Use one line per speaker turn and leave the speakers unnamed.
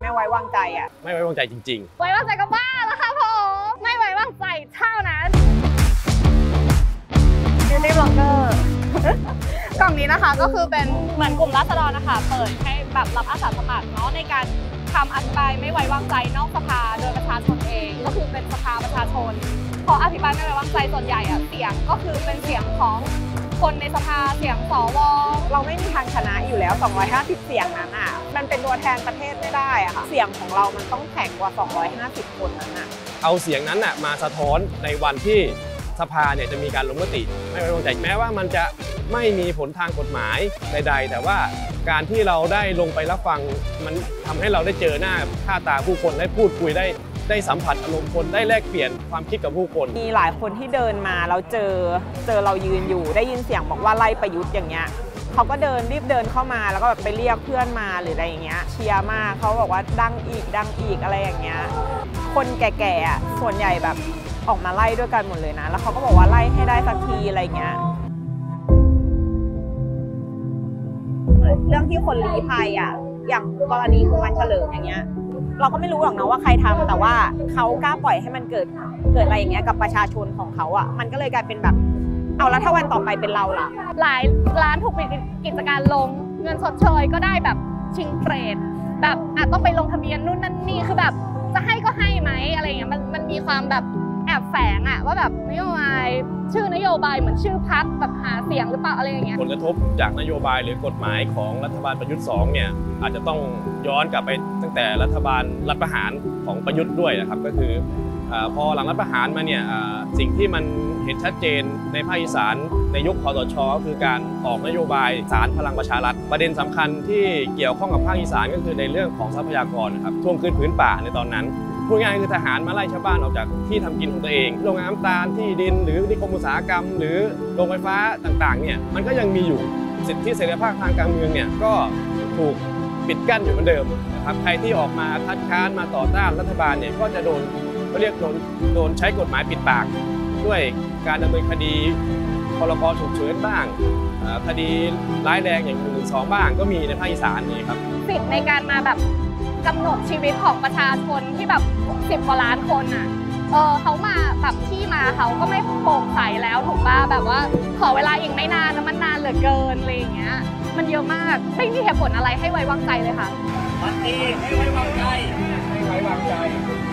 ไม่ไว้วางใจอ่ะ
ไม่ไว้วางใจจริง
ๆไว้วางใจก็บ้าแล้วค่ะผมไม่ไว้วางใจเท่านั้นBeauty Blogger กล่องนี้นะคะก็คือเป็นเหมือนกลุ่มราษฎรนะคะเปิดให้แบบรับอาสาสมัครเนาะในการทำอภิปรายไม่ไว้วางใจนอกสภาโดยประชาชนเองก็คือเป็นสภาประชาชนพออภิปรายไม่ไว้วางใจส่วนใหญ่อะเสียงก็คือเป็นเสียงของคนในสภาเสียงสว
เราไม่มีทางชนะอยู่แล้ว250เสียงนั้นอ่ะมันเป็นตัวแทนประเทศไม่ได้อะค่ะเสียงของเรามันต้องแข่งกว่า250คนนั้นอ่ะ
เอาเสียงนั้นมาสะท้อนในวันที่สภาเนี่ยจะมีการลงมติไม่ไว้วางใจแม้ว่ามันจะไม่มีผลทางกฎหมายใดๆแต่ว่าการที่เราได้ลงไปรับฟังมันทำให้เราได้เจอหน้าค่าตาผู้คนได้พูดคุยได้สัมผัสอารมณ์คนได้แลกเปลี่ยนความคิดกับผู้คน
มีหลายคนที่เดินมาเราเจอเรายืนอยู่ได้ยินเสียงบอกว่าไล่ประยุทธ์อย่างเงี้ยเขาก็รีบเดินเข้ามาแล้วก็แบบไปเรียกเพื่อนมาหรืออะไรอย่างเงี้ยเชียร์มากเขาบอกว่าดังอีกอะไรอย่างเงี้ยคนแก่ๆส่วนใหญ่แบบออกมาไล่ด้วยกันหมดเลยนะแล้วเขาก็บอกว่าไล่ให้ได้สักทีอะไรเงี้ยเรื่องที่คนลี้ภัยอย่างกรณีคุณวันเฉลิมอย่างเงี้ยเราก็ไม่รู้หรอกนะว่าใครทำแต่ว่าเขากล้าปล่อยให้มันเกิดอะไรอย่างเงี้ยกับประชาชนของเขามันก็เลยกลายเป็นแบบเอาแล้วถ้าวันต่อไปเป็นเราล่ะ
หลายร้านถูกปิดกิจการลงเงินชดเชยก็ได้แบบชิงเฟรดแบบต้องไปลงทะเบียนนู่นนั่นนี่คือแบบจะให้ก็ให้ไหมอะไรเงี้ยมันมีความแบบแอบแฝงว่าแบบนโยบายชื่อนโยบายเหมือนชื่อพรรคแบบหาเสียงหรือเปล่าอะไรอย่างเงี้ย
ผลกระทบจากนโยบายหรือกฎหมายของรัฐบาลประยุทธ์2เนี่ยอาจจะต้องย้อนกลับไปตั้งแต่รัฐบาลรัฐประหารของประยุทธ์ด้วยนะครับก็คือพอหลังรัฐประหารมาเนี่ยสิ่งที่มันเห็นชัดเจนในภาคอีสานในยุคคสช.ก็คือการออกนโยบายศาลพลังประชารัฐประเด็นสำคัญที่เกี่ยวข้องกับภาคอีสานก็คือในเรื่องของทรัพยากรนะครับทวงคืนผืนป่าในตอนนั้นพูดง่ายคือทหารมาไล่ชาวบ้านออกจากที่ทำกินของตัวเองโรงงานน้ำตาลที่ดินหรือนิคมอุตสาหกรรมหรือโรงไฟฟ้าต่างๆเนี่ยมันก็ยังมีอยู่สิทธิเสรีภาพทางการเมืองเนี่ยก็ถูกปิดกั้นอยู่เหมือนเดิมนะครับใครที่ออกมาคัดค้านมาต่อต้านรัฐบาลเนี่ยก็จะโดนใช้กฎหมายปิดปากด้วยการดำเนินคดีพรก.ฉุกเฉินบ้างคดีร้ายแรงอย่าง112บ้างก็มีในภาคอีสานนี่ครับ
สิทธิ์ในการมาแบบกำหนดชีวิตของประชาชนที่แบบ10 กว่าล้านคนเขามาแบบที่มาเขาก็ไม่โปร่งใสแล้วถูกป่ะแบบว่าขอเวลาอีกไม่นานนะมันนานเหลือเกินอะไรอย่างเงี้ยมันเยอะมากไม่มีเหตุผลอะไรให้ไว้วางใจเลยค่ะ
มันดีให้ไว้วางใจ